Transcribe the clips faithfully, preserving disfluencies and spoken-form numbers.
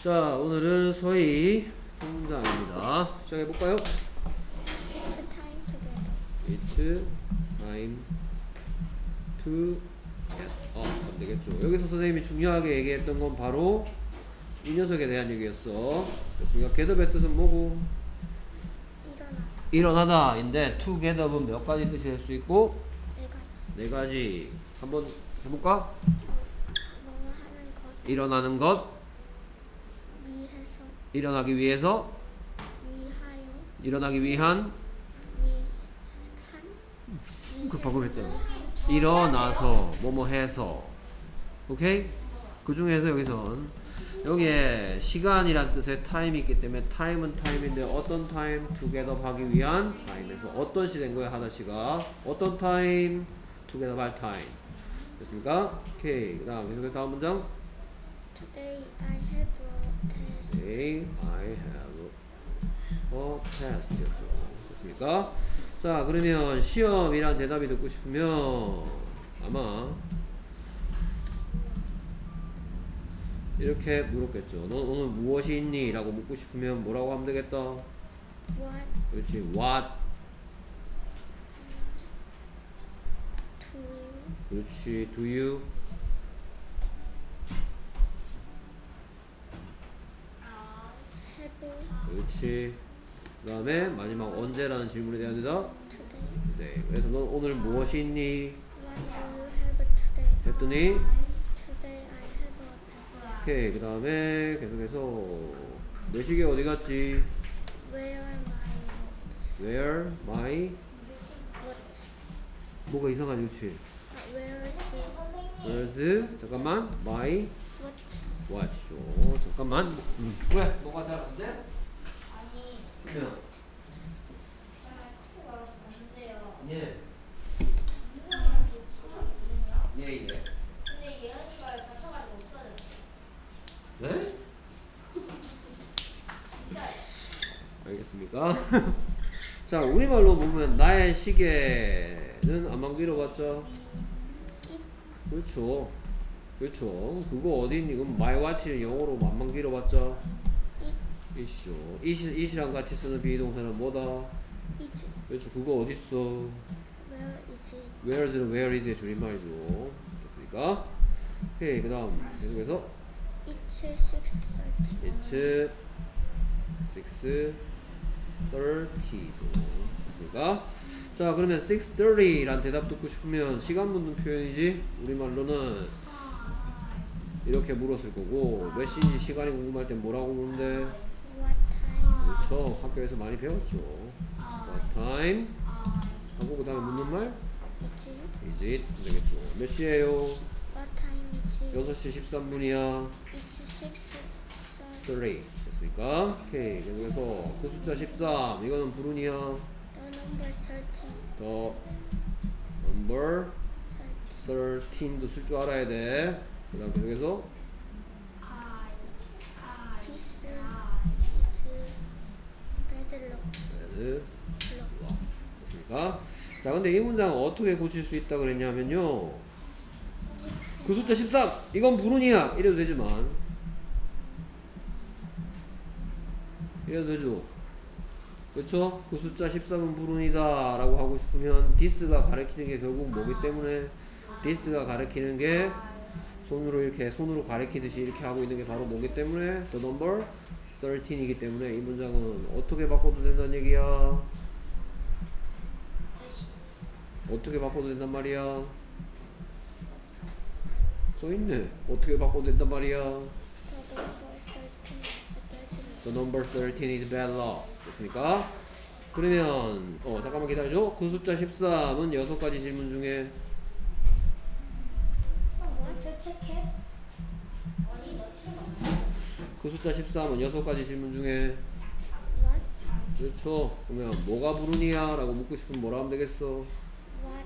자, 오늘은 서희 통문장입니다. 시작해볼까요? It's time It's together. time to 어, 안 되겠죠. 여기서 선생님이 중요하게 얘기했던 건 바로 이 녀석에 대한 얘기였어. 그렇습니까? getup의 뜻은 뭐고? 일어나다. 일어나다인데 to getup은 몇 가지 뜻이 될 수 있고? 네 가지. 네 가지. 한번 해볼까? 뭐 하는 것 일어나는 것, 위해서 일어나기 위해서, 위하여 일어나기 위한, 위한 그 방금 했잖아. 일어나서, 뭐뭐 해서. 오케이? 그 중에서 여기선 여기에 시간이란 뜻의 time이 있기 때문에 time은 time인데 어떤 time? together 하기 위한 time에서 어떤 시 된 거야, 하나씨가. 어떤 time? together 할 time. 됐습니까? 오케이. 그 다음 계속해서 다음 문장. Today I have a test. Today I have a test 였죠. 됐습니까? 자, 그러면 시험이란 대답이 듣고 싶으면 아마 이렇게 물었겠죠. 너 오늘 무엇이 있니? 라고 묻고 싶으면 뭐라고 하면 되겠다? What 그렇지. What? do you 그렇지. Do you? have 그렇지. 그 다음에 마지막 언제라는 질문에 대한 대답? today? 네. 그래서 너 오늘 무엇이 있니? What do you have today? 했더니 Today I have a test. 오케이. 그 다음에 계속해서 내 시계 어디 갔지? Where my watch? Where my Watch. 뭐가 이상하지, 그렇지? Uh, where is it? Where's 잠깐만 my Watch. watch죠. 잠깐만. 음. 왜? 뭐가 잘 안 돼? 아니, 그러면 정말 크게 말해서 맞는데요. 예. 이거는 그 친구가 있거든요. 예, 예. 근데 예은이가 다쳐가지고 없어졌어요. 네? 진짜요. 알겠습니까? 자, 우리말로 보면 나의 시계는 안만 길어봤죠? 그렇죠. 그렇죠. 그거 어디 있니? 그럼 my watch는 영어로 안만 길어봤죠? it이죠. it, it이랑 같이 쓰는 비동사는 뭐다? Is 그렇죠. 그거 어디 있어? where is it? where's는 where is의 줄임말이죠. 됐습니까? 오케이. 그 다음 계속해서 It's six thirty. it's six thirty죠. 됐습니까? 자, 그러면 six thirty 란 대답 듣고 싶으면 시간 묻는 표현이지. 우리말로는 이렇게 물었을 거고, 몇 시인지 시간이 궁금할 땐 뭐라고 묻는데? What time? 그렇죠. 학교에서 많이 배웠죠. What time? 하고 그 다음에 묻는 말? Is it? Is it? 되겠죠. 몇 시에요? What time is it? 여섯 시 십삼 분이야. It's six thirty. thirty. 됐습니까? 오케이. 그래서 그 숫자 십삼. 이거는 불운이야. The number thirteen. 더 number Thirteen. thirteen도 쓸 줄 알아야 돼. 그 다음 계속해서 I, I, This I. is bad luck. 네. Luck. 됐습니까? 자, 근데 이 문장은 어떻게 고칠 수 있다 그랬냐면요. 그 숫자 십삼! 이건 불운이야! 이래도 되지만 이래도 되죠. 그쵸? 그 숫자 십삼은 불운이다 라고 하고 싶으면 this가 가리키는 게 결국 뭐기 때문에 this가 가리키는 게 손으로 이렇게 손으로 가리키듯이 이렇게 하고 있는 게 바로 뭐기 때문에 the number thirteen이기 때문에 이 문장은 어떻게 바꿔도 된다는 얘기야. 어떻게 바꿔도 된단 말이야. 써있네. 어떻게 바꿔도 된단 말이야. The number thirteen is The number thirteen is bad luck. bad luck. 됐습니까? 그러면 어 잠깐만 기다려줘. 그 숫자 십삼은 여섯 가지 질문 중에 What? 체크해? 아니, 너 틀어. 그 숫자 십삼은 여섯 가지 질문 중에 What? 그렇죠. 그러면 뭐가 불운이야? 라고 묻고 싶으면 뭐라 하면 되겠어? What?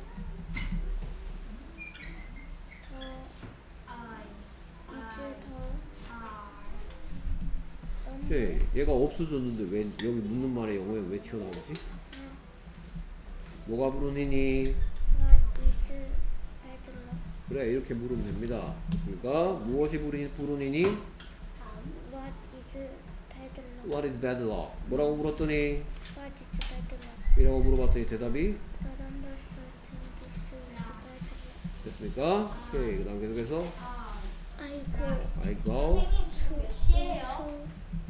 The I, is the I. number 오케이. 얘가 없어졌는데 왜 여기 묻는 말에 영어에 왜 튀어나오지? 뭐가 불운이니? What is bad luck? 그래, 이렇게 물으면 됩니다. 그러니까 무엇이 불운- 불운이니? What bad luck? What is bad luck? 뭐라고 물었더니 What is bad luck? 이라고 물어봤더니 대답이 The number thirteen. This is bad luck. 됐습니까? 오케이. 그 다음 계속해서 I go I go to 몇 시에요? into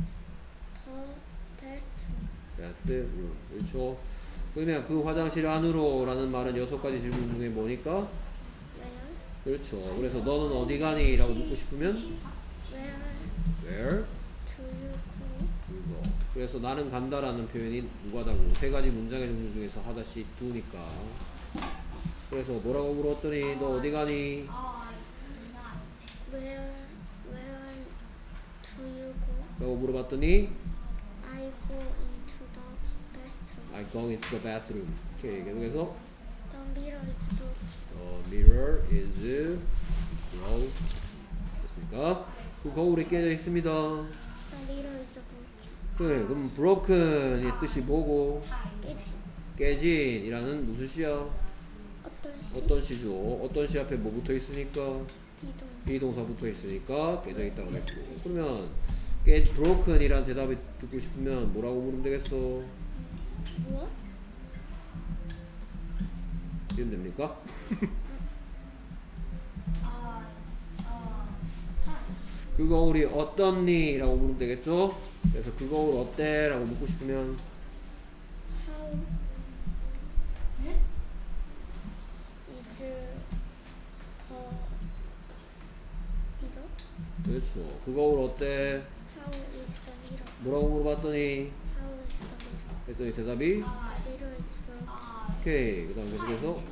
the bathroom. bathroom. 그렇죠. 그러면 그 화장실 안으로 라는 말은 여섯 가지 질문 중에 뭐니까? Where? 그렇죠. 그래서 너는 어디 가니? 라고 묻고 싶으면 Where Where do you go? you go. 그래서 나는 간다라는 표현이 무과다고 세 가지 문장의 종류 중에서 하나씩 두니까. 그래서 뭐라고 물었더니 너 어디 가니? I Where where do you go? 라고 물어봤더니 I go into the bathroom. I go into the bathroom. 오케이. 계속해서 The mirror is broken. The mirror is broken. 됐습니까? 그 거울이 깨져 있습니다. The mirror is broken. 그래, 그럼 broken의 뜻이 뭐고? 깨지. 깨진이라는 무슨 시야? 어떤 시? 어떤 시죠? 어떤 시 앞에 뭐 붙어 있으니까? 비동. 비동사 붙어 있으니까 깨져 있다고 그랬고. 그러면 깨 broken이라는 대답이 듣고 싶으면 뭐라고 물으면 되겠어? 무엇? 이러면 됩니까? I 그 거울이 어떻니? 라고 물으면 되겠죠? 그래서 그 거울 어때? 라고 묻고 싶으면 How 네? is the mirror? 그렇죠. 그 거울 어때? How is the mirror? 뭐라고 물어봤더니 How is the mirror? 했더니 대답이 The mirror is broken. 오케이. 그 다음 계속해서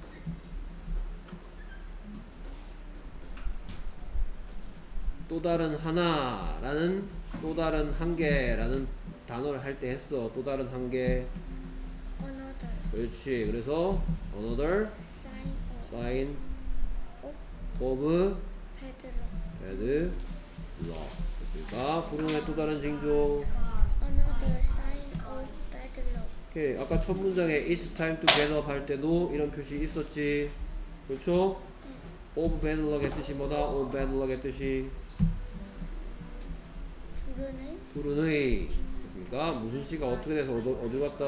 또 다른 하나라는 또 다른 한 개라는 단어를 할 때 했어. 또 다른 한 개. Another 그렇지. 그래서 another sign of sign of of bad luck. bad luck. 됐습니까? 불운의 또 다른 징조. Another sign of bad luck. 오케이. 아까 첫 문장에 it's time to get up 할 때도 이런 표시 있었지. 그렇죠? of bad luck의 뜻이 뭐다? of bad luck의 뜻이 불운의 불운의. 됐습니까? 무슨 시가 어떻게 돼서 어디, 어디로 갔다?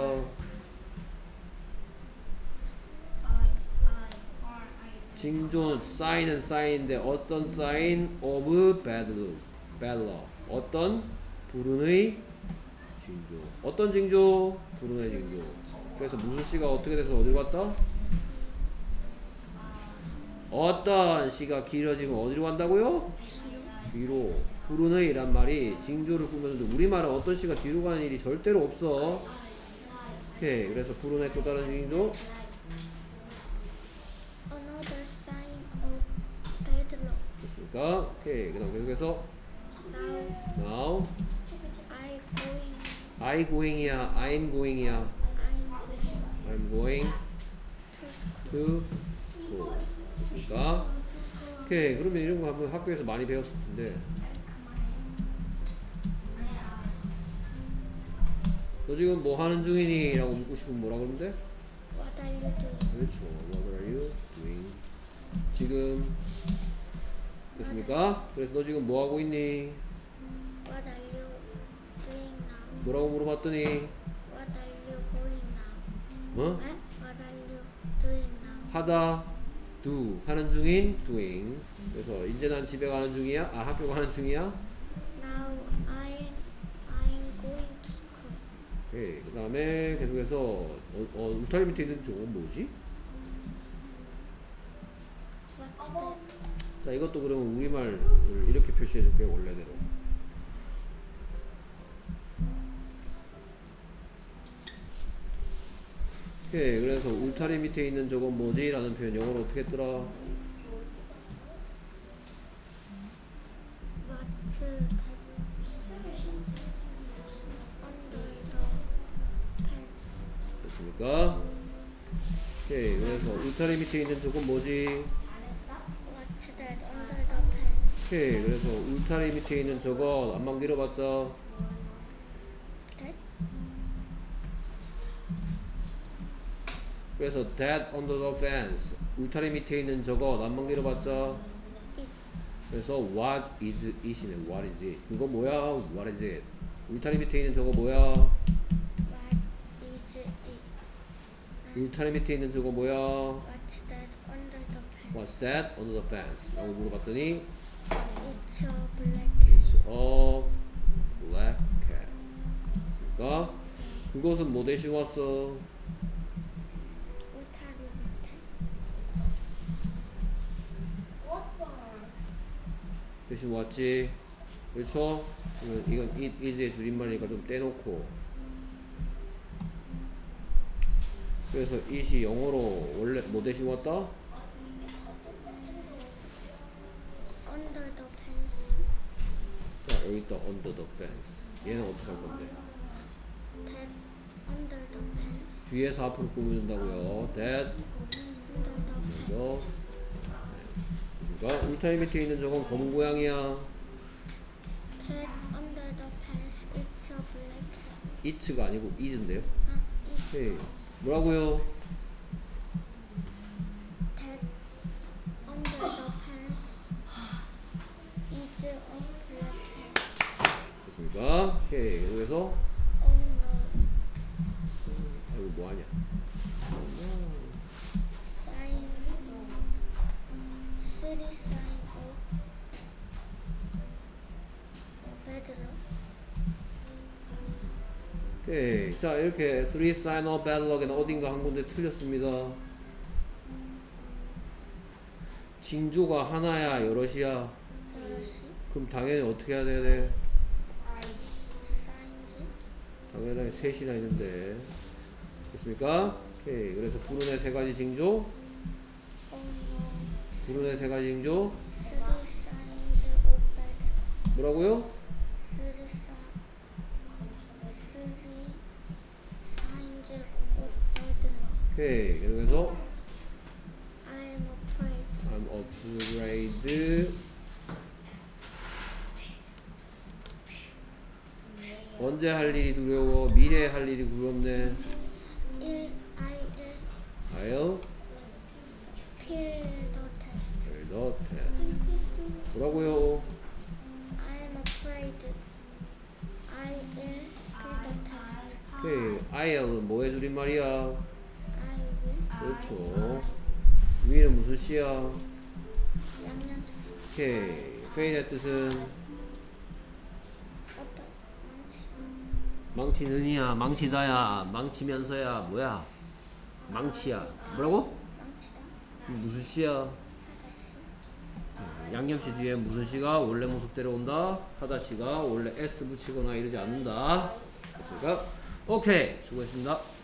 I I I 징조 sign은 sign인데 어떤 sign of bad luck, bad luck. 어떤 불운의 징조. 어떤 징조? 불운의 징조. 그래서 무슨 시가 어떻게 돼서 어디로 갔다? 어떤 시가 길어지면 어디로 간다고요? 뒤로. 불운의 이란 말이 징조를 꾸면서도 우리말은 어떤 시가 뒤로 가는 일이 절대로 없어. 오케이. 그래서 불운의 또 다른 징조. Another sign of bad luck. 됐습니까? 오케이. 그 다음 계속해서 Now now I going I going이야 I'm going이야 I'm I'm going to school. to school. 됐습니까? 오케이. 그러면 이런 거 한번 학교에서 많이 배웠을 텐데 너 지금 뭐 하는 중이니? 라고 묻고 싶으면 뭐라 그러면 돼? What are you doing? 그렇죠. What are you doing? 지금 됐습니까? 그래서 너 지금 뭐 하고 있니? What are you doing now? 뭐라고 물어봤더니 What are you going now? 뭐? 네? What are you doing now? 하다 do 하는 중인 doing. 그래서 이제 난 집에 가는 중이야. 아 학교 가는 중이야. Now I'm I'm going to school. 오케이. 그 다음에 계속해서 어, 어, 울타리 밑에 있는 저건 뭐지? What's that? 자 이것도 그러면 우리말을 이렇게 표시해줄게요. 원래대로. 오케이. 그래서 울타리 밑에 있는 저건 뭐지? 라는 표현 영어로 어떻게 했더라? What's that? Under the pants. 됐습니까? 오케이. 그래서 울타리 밑에 있는 저건 뭐지? What's that under the pants? 오케이. 그래서 울타리 밑에 있는 저건 안만 길어봤자 That? 그래서 that under the fence 울타리 밑에 있는 저것 안만 길어봤자 It. 그래서 what is it이네. what is it. 그거 뭐야? what is it. 울타리 밑에 있는 저거 뭐야? What is it? 울타리 밑에 있는 저거 뭐야? What's that under the fence? What's that under the fence? 라고 물어봤더니 It's a black cat. It's a black cat. 그러니까 그것은 뭐 대신 왔어? 울타리 밑에. 대신 왔지. 그렇죠? 이건, 이건 it is의 줄임말이니까 좀 떼놓고. 그래서 it이 영어로 원래 뭐 대신 왔다? Under the fence. 자, 여기 있다. under the fence. 얘는 어떻게 할 건데? That under the fence. 뒤에서 앞으로 꾸며준다고요. that Under the fence. 그래서 그러니까 울타리 밑에 있는 저건 검은 고양이야. That under the fence. It's a black cat. it가 아니고 is인데요. 아, it's 오케이. 뭐라고요? that under the fence is a black cat. 됐습니까? 오케이. 그래서 Oh no. 아이고 뭐하냐? Sign. City sign of bad luck. 오케이. 자, 이렇게 three sign of bad luck에는 어딘가 한 군데 틀렸습니다. 징조가 하나야, 여럿이야? 여럿이 그럼 당연히 어떻게 해야 돼? signs. 당연히 셋이나 있는데. 됐습니까? 오케이. 그래서 불운의 세 가지 징조. Oh no. 불운의 세 가지 징조. Three signs of bad luck. 뭐라고요? Three sign. Three signs of bad luck. 오케이. 그래서 I am afraid. I'm afraid. 언제 할 일이 두려워? 미래에 할 일이 두렵네. Il, I will I'll fail the test. fail the test. 뭐라고요? I am afraid. I will fail the test. 오케이. I'll 뭐의 줄임말이야? I will. 그렇죠. 위는 무슨 시야? 양념씨. 오케이. fail의 뜻은 어떤 망치. 망치는이야, 망치다야, 망치면서야, 뭐야? 망치야. 뭐라고? 망치다. 무슨 시야? 하다시. 양념시 뒤에 무슨 시가 원래 모습대로 온다? 하다시가 원래 s 붙이거나 이러지 않는다. 됐습니까? 오케이. 수고했습니다.